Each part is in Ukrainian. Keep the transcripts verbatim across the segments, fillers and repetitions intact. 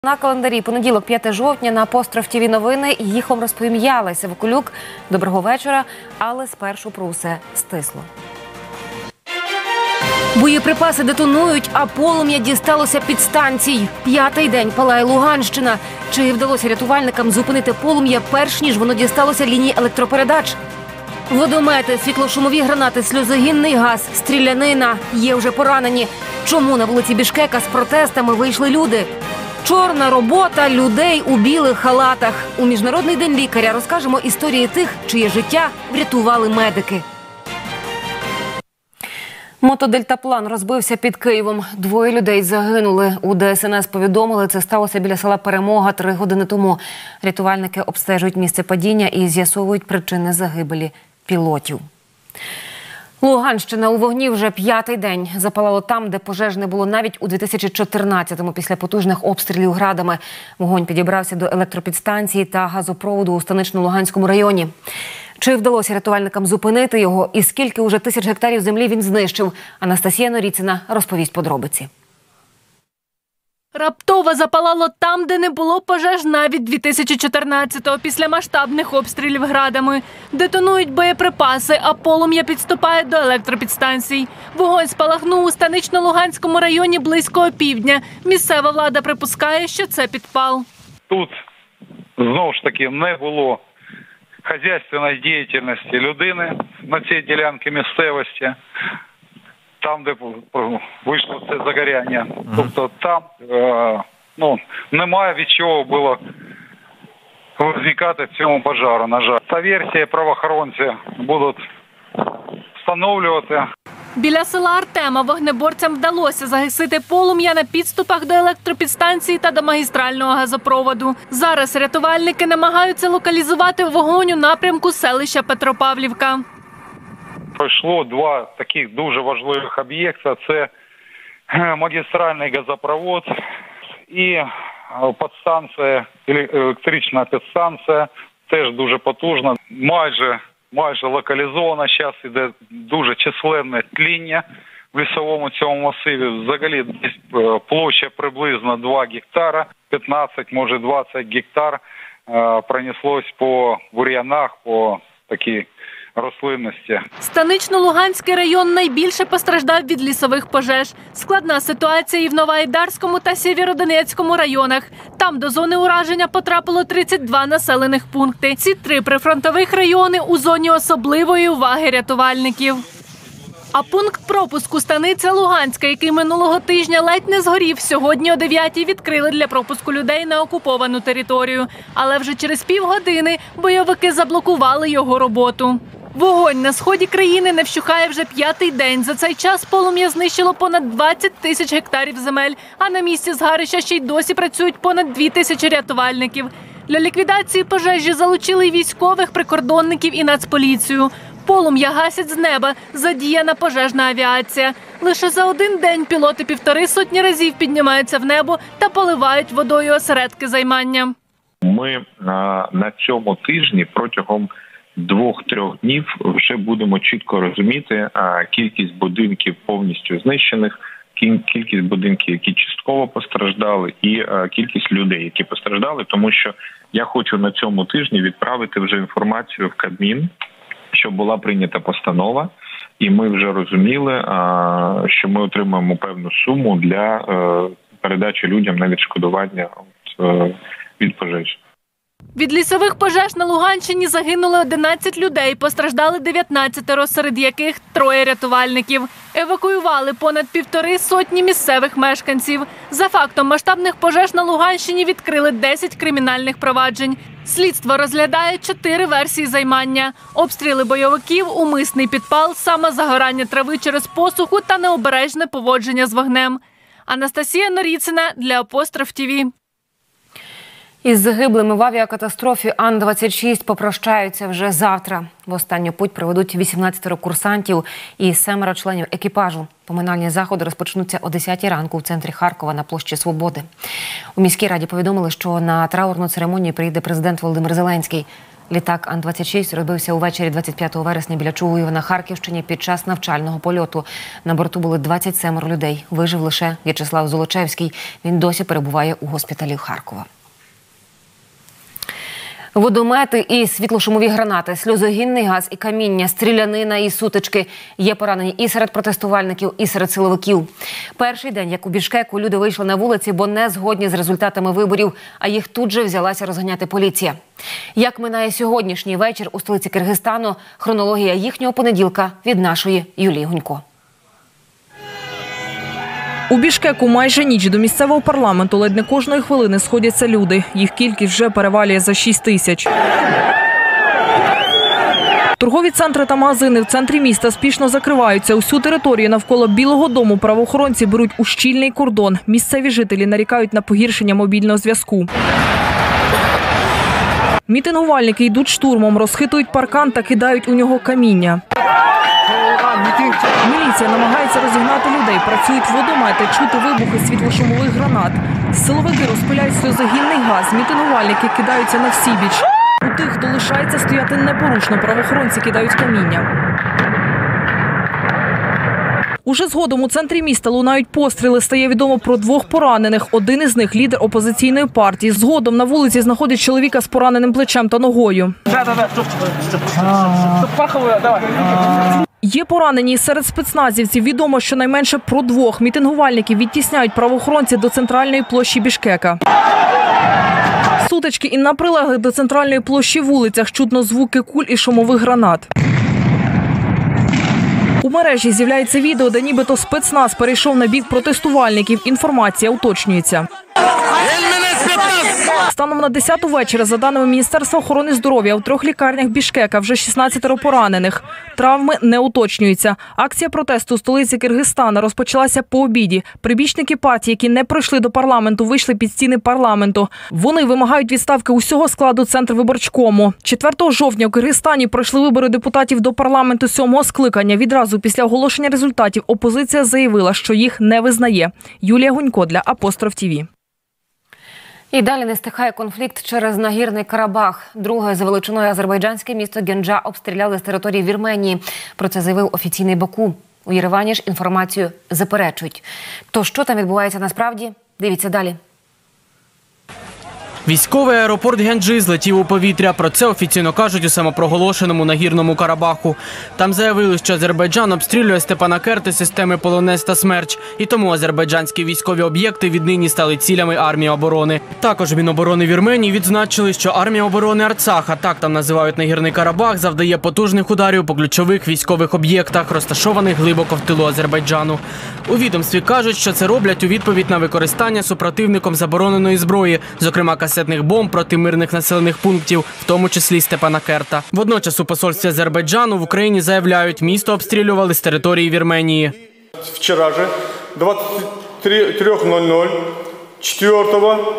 На календарі понеділок, п'яте жовтня, на Апостроф ТІВІ новини. Їх вам розповім я, Леся Вакулюк. Доброго вечора, але спершу про усе стисло. Боєприпаси детонують, а полум'я дісталося підстанцій. П'ятий день палає Луганщина. Чи вдалося рятувальникам зупинити полум'я, перш ніж воно дісталося лінії електропередач? Водомети, світлошумові гранати, сльозогінний газ, стрілянина. Є вже поранені. Чому на вулиці Бішкека з протестами вийшли люди? Чорна робота людей у білих халатах. У Міжнародний день лікаря розкажемо історії тих, чиє життя врятували медики. Мотодельтаплан розбився під Києвом. Двоє людей загинули. У Де Ес Ен Ес повідомили, це сталося біля села Перемога три години тому. Рятувальники обстежують місце падіння і з'ясовують причини загибелі пілотів. Луганщина у вогні вже п'ятий день. Запалало там, де пожеж не було навіть у дві тисячі чотирнадцятому після потужних обстрілів градами. Вогонь підібрався до електропідстанції та газопроводу у Станично-Луганському районі. Чи вдалося рятувальникам зупинити його і скільки уже тисяч гектарів землі він знищив? Анастасія Норіцина розповість подробиці. Раптово запалало там, де не було пожеж навіть дві тисячі чотирнадцятого, після масштабних обстрілів градами. Детонують боєприпаси, а полум'я підступає до електропідстанцій. Вогонь спалахнув у Станично-Луганському районі близько опівдня. Місцева влада припускає, що це підпал. Тут, знову ж таки, не було хазяйственної діяльності людини на цій ділянці місцевості. Там, де вийшло це загоряння. Uh-huh. Тобто там е, ну, немає від чого було виникати цьому пожару, на жаль. Та версія правоохоронці будуть встановлювати. Біля села Артема вогнеборцям вдалося загасити полум'я на підступах до електропідстанції та до магістрального газопроводу. Зараз рятувальники намагаються локалізувати вогонь у напрямку селища Петропавлівка. Пройшло два таких дуже важливих об'єкти. Це магістральний газопровод і підстанція, електрична підстанція, теж дуже потужна. Майже, майже локалізована. Зараз йде дуже численне тління в лісовому цьому масиві. Взагалі площа приблизно два гектара, п'ятнадцять, може двадцять гектар пронеслось по бур'янах, по такій рослинності. Станично-Луганський район найбільше постраждав від лісових пожеж. Складна ситуація і в Новоайдарському та Сєвєродонецькому районах. Там до зони ураження потрапило тридцять два населених пункти. Ці три прифронтових райони у зоні особливої уваги рятувальників. А пункт пропуску Станиця Луганська, який минулого тижня ледь не згорів, сьогодні о дев'ятій відкрили для пропуску людей на окуповану територію. Але вже через півгодини бойовики заблокували його роботу. Вогонь на сході країни не вщухає вже п'ятий день. За цей час полум'я знищило понад двадцять тисяч гектарів земель, а на місці згарища ще й досі працюють понад дві тисячі рятувальників. Для ліквідації пожежі залучили й військових, прикордонників і Нацполіцію. Полум'я гасять з неба, задіяна пожежна авіація. Лише за один день пілоти півтори сотні разів піднімаються в небо та поливають водою осередки займання. Ми на, на цьому тижні протягом двох-трьох днів вже будемо чітко розуміти а, кількість будинків повністю знищених, кількість будинків, які частково постраждали, і а, кількість людей, які постраждали, тому що я хочу на цьому тижні відправити вже інформацію в Кабмін, що була прийнята постанова, і ми вже розуміли, а, що ми отримаємо певну суму для а, передачі людям на відшкодування от, а, від пожеж. Від лісових пожеж на Луганщині загинули одинадцять людей, постраждали дев'ятнадцять, серед яких троє рятувальників. Евакуювали понад півтори сотні місцевих мешканців. За фактом масштабних пожеж на Луганщині відкрили десять кримінальних проваджень. Слідство розглядає чотири версії займання. Обстріли бойовиків, умисний підпал, самозагорання трави через посуху та необережне поводження з вогнем. Анастасія Норіцина для Апостроф ТІВІ. Із загиблими в авіакатастрофі Ан двадцять шість попрощаються вже завтра. В останню путь проведуть вісімнадцять курсантів і семеро членів екіпажу. Поминальні заходи розпочнуться о десятій ранку в центрі Харкова на площі Свободи. У міській раді повідомили, що на траурну церемонію приїде президент Володимир Зеленський. Літак Ан двадцять шість розбився увечері двадцять п'ятого вересня біля Чугуєва на Харківщині під час навчального польоту. На борту були двадцять сім людей. Вижив лише В'ячеслав Золочевський. Він досі перебуває у госпіталі Харкова. Водомети і світлошумові гранати, сльозогінний газ і каміння, стрілянина і сутички. Є поранені і серед протестувальників, і серед силовиків. Перший день, як у Бішкеку, люди вийшли на вулиці, бо не згодні з результатами виборів, а їх тут же взялася розганяти поліція. Як минає сьогоднішній вечір у столиці Киргизстану, хронологія їхнього понеділка від нашої Юлії Гунько. У Бішкеку майже ніч до місцевого парламенту ледь не кожної хвилини сходяться люди. Їх кількість вже перевалює за шість тисяч. Торгові центри та магазини в центрі міста спішно закриваються. Усю територію навколо Білого дому правоохоронці беруть у щільний кордон. Місцеві жителі нарікають на погіршення мобільного зв'язку. Мітингувальники йдуть штурмом, розхитують паркан та кидають у нього каміння. Міліція намагається розігнати людей, працюють водомети, чути вибухи світлошумових гранат. Силовики розпиляють сльозогінний газ, мітингувальники кидаються на всібіч. У тих, хто лишається стояти непорушно, правоохоронці кидають каміння. Уже згодом у центрі міста лунають постріли. Стає відомо про двох поранених. Один із них – лідер опозиційної партії. Згодом на вулиці знаходять чоловіка з пораненим плечем та ногою. Є поранені серед спецназівців. Відомо, що найменше про двох мітингувальників відтісняють правоохоронці до центральної площі Бішкека. Сутички і на прилеглих до центральної площі вулицях чутно звуки куль і шумових гранат. У мережі з'являється відео, де нібито спецназ перейшов на бік протестувальників. Інформація уточнюється. Станом на десяту вечора, за даними Міністерства охорони здоров'я, у трьох лікарнях Бішкека вже шістнадцятеро поранених. Травми не уточнюються. Акція протесту у столиці Киргизстана розпочалася по обіді. Прибічники партії, які не пройшли до парламенту, вийшли під стіни парламенту. Вони вимагають відставки усього складу Центрвиборчкому. четвертого жовтня у Киргизстані пройшли вибори депутатів до парламенту сьомого скликання. Відразу після оголошення результатів опозиція заявила, що їх не визнає. Юлія Гунько для Апостроф ТІВІ. І далі не стихає конфлікт через Нагірний Карабах. Друге за величиною азербайджанське місто Генджа обстріляли з території Вірменії. Про це заявив офіційний Баку. У Єревані ж інформацію заперечують. То що там відбувається насправді? Дивіться далі. Військовий аеропорт Генджи злетів у повітря. Про це офіційно кажуть у самопроголошеному Нагірному Карабаху. Там заявили, що Азербайджан обстрілює Степанакерти системи «Полонез» та «Смерч». І тому азербайджанські військові об'єкти віднині стали цілями армії оборони. Також Міноборони Вірменії відзначили, що армія оборони Арцаха, так там називають Нагірний Карабах, завдає потужних ударів по ключових військових об'єктах, розташованих глибоко в тилу Азербайджану. У відомстві кажуть, що це роблять у відповідь на використання супротивником забороненої зброї, зокрема касетних бомб проти мирних населених пунктів, в тому числі Степанакерта. Водночас у посольстві Азербайджану в Україні заявляють, місто обстрілювали з території Вірменії. Вчора же, двадцать три ноль ноль, четвертого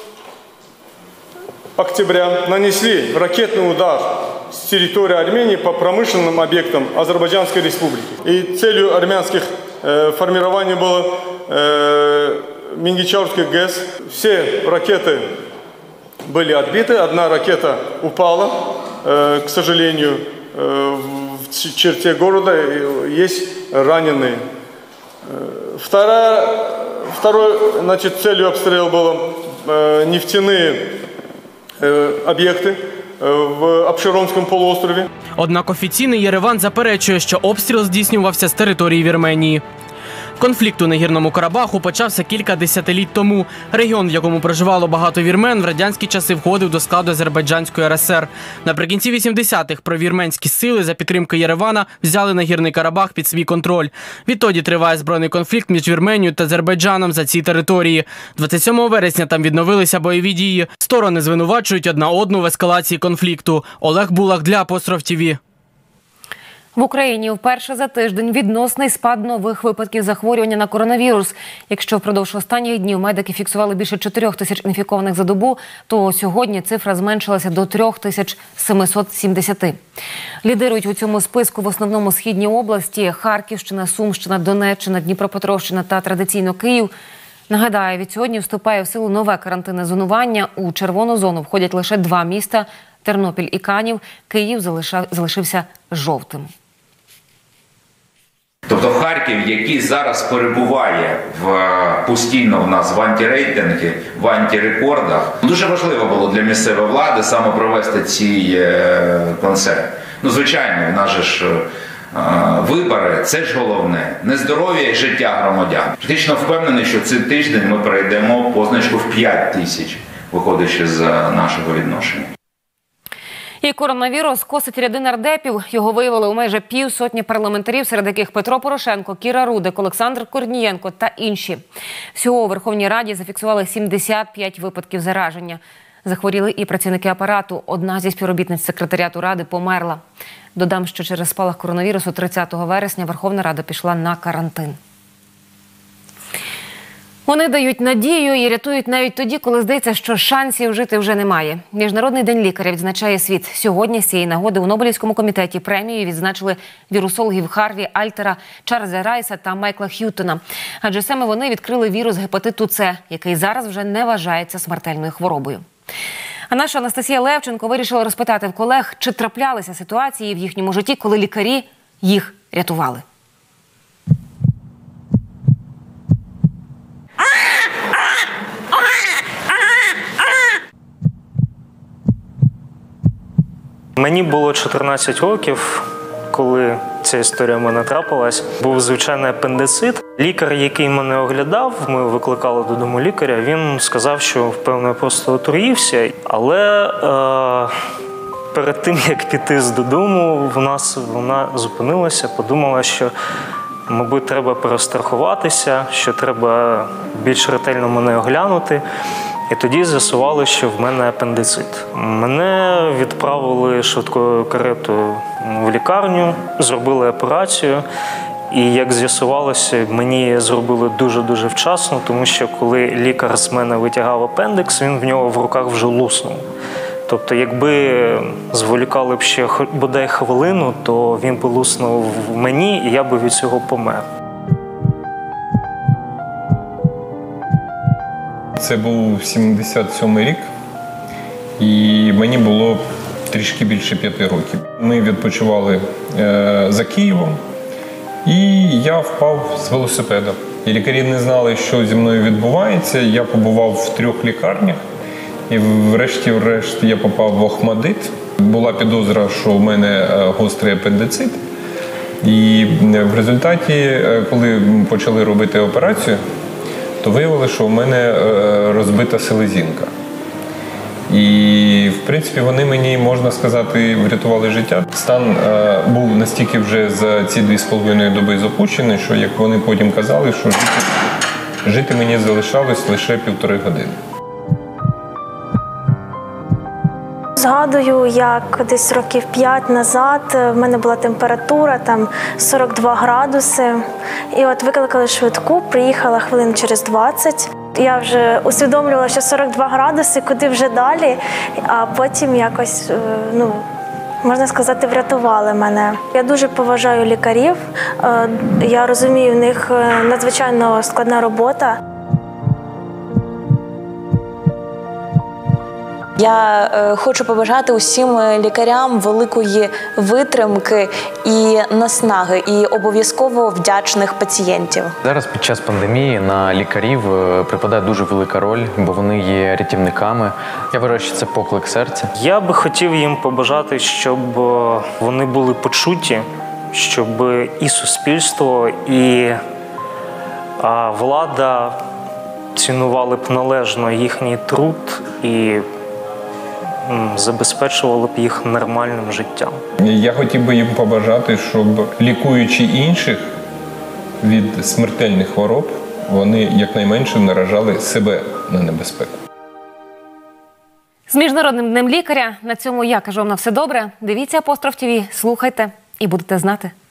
октября, нанесли ракетный удар с территории Армении по промышленным объектам Азербайджанской республики. И целью армянских э, формирований было э, Мингичаурский ГЭС. Все ракеты были отбиты, одна ракета упала, э, к сожалению, э, в черте города, есть раненые. Вторая, второй, значит, целью обстрела было э, нефтяные э, объекты э, в Абшеронском полуострове. Однак офіційний Єреван заперечує, що обстріл здійснювався з території Вірменії. Конфлікт у Нагірному Карабаху почався кілька десятиліть тому. Регіон, в якому проживало багато вірмен, в радянські часи входив до складу Азербайджанської РСР. Наприкінці вісімдесятих провірменські сили за підтримки Єревана взяли Нагірний Карабах під свій контроль. Відтоді триває збройний конфлікт між Вірменією та Азербайджаном за ці території. двадцять сьомого вересня там відновилися бойові дії. Сторони звинувачують одна одну в ескалації конфлікту. Олег Булах для Апостроф ТІВІ. В Україні вперше за тиждень відносний спад нових випадків захворювання на коронавірус. Якщо впродовж останніх днів медики фіксували більше чотирьох тисяч інфікованих за добу, то сьогодні цифра зменшилася до трьох тисяч семисот сімдесяти. Лідирують у цьому списку в основному східні області – Харківщина, Сумщина, Донеччина, Дніпропетровщина та традиційно Київ. Нагадаю, від сьогодні вступає в силу нове карантинне зонування. У червону зону входять лише два міста – Тернопіль і Канів, Київ залишав, залишився жовтим. Тобто Харків, який зараз перебуває в, постійно в нас в антирейтингі, в антирекордах, дуже важливо було для місцевої влади саме провести ці е, концерти. Ну, звичайно, в нас же ж е, вибори – це ж головне. Не здоров'я і життя громадян. Практично впевнений, що цей тиждень ми перейдемо позначку в п'ять тисяч, виходячи з нашого відношення. І коронавірус косить ряди нардепів. Його виявили у майже півсотні парламентарів, серед яких Петро Порошенко, Кіра Рудик, Олександр Корнієнко та інші. Всього у Верховній Раді зафіксували сімдесят п'ять випадків зараження. Захворіли і працівники апарату. Одна зі співробітниць секретаріату Ради померла. Додам, що через спалах коронавірусу тридцятого вересня Верховна Рада пішла на карантин. Вони дають надію і рятують навіть тоді, коли здається, що шансів жити вже немає. Міжнародний день лікаря відзначає світ. Сьогодні з цієї нагоди у Нобелівському комітеті премією відзначили вірусологів Харві Альтера, Чарльза Райса та Майкла Х'ютона. Адже саме вони відкрили вірус гепатиту С, який зараз вже не вважається смертельною хворобою. А наша Анастасія Левченко вирішила розпитати в колег, чи траплялися ситуації в їхньому житті, коли лікарі їх рятували. Мені було чотирнадцять років, коли ця історія в мене трапилась. Був звичайний апендицит. Лікар, який мене оглядав, ми викликали додому лікаря, він сказав, що, певно, я просто отруївся. Але е, перед тим, як піти з додому, в нас вона зупинилася, подумала, що, мабуть, треба перестрахуватися, що треба більш ретельно мене оглянути. І тоді з'ясували, що в мене апендицит. Мене відправили швидкою каретою в лікарню, зробили операцію. І, як з'ясувалося, мені зробили дуже-дуже вчасно, тому що коли лікар з мене витягав апендикс, він в нього в руках вже луснув. Тобто, якби зволікали б ще бодай хвилину, то він би луснув в мені, і я би від цього помер. Це був сімдесят сьомий рік, і мені було трішки більше п'яти років. Ми відпочивали е, за Києвом, і я впав з велосипеда. І лікарі не знали, що зі мною відбувається. Я побував в трьох лікарнях, і врешті-решт я попав в Охмадит. Була підозра, що в мене гострий апендицит. І в результаті, коли почали робити операцію, то виявилося, що у мене розбита селезінка. І, в принципі, вони мені, можна сказати, врятували життя. Стан був настільки вже за ці дві з половиною доби запущений, що, як вони потім казали, що жити, жити мені залишалось лише півтори години. Згадую, як десь років п'ять назад в мене була температура, там сорок два градуси. І от викликали швидку, приїхала хвилин через двадцять. Я вже усвідомлювала, що сорок два градуси, куди вже далі, а потім якось, ну, можна сказати, врятували мене. Я дуже поважаю лікарів, я розумію, в них надзвичайно складна робота. Я е, хочу побажати усім лікарям великої витримки і наснаги, і обов'язково вдячних пацієнтів. Зараз під час пандемії на лікарів припадає дуже велика роль, бо вони є рятівниками. Я вважаю, що це поклик серця. Я би хотів їм побажати, щоб вони були почуті, щоб і суспільство, і а, влада цінували б належно їхній труд і забезпечувало б їх нормальним життям. Я хотів би їм побажати, щоб, лікуючи інших від смертельних хвороб, вони якнайменше наражали себе на небезпеку. З Міжнародним днем лікаря. На цьому я кажу вам на все добре. Дивіться Апостроф ТІВІ, слухайте і будете знати.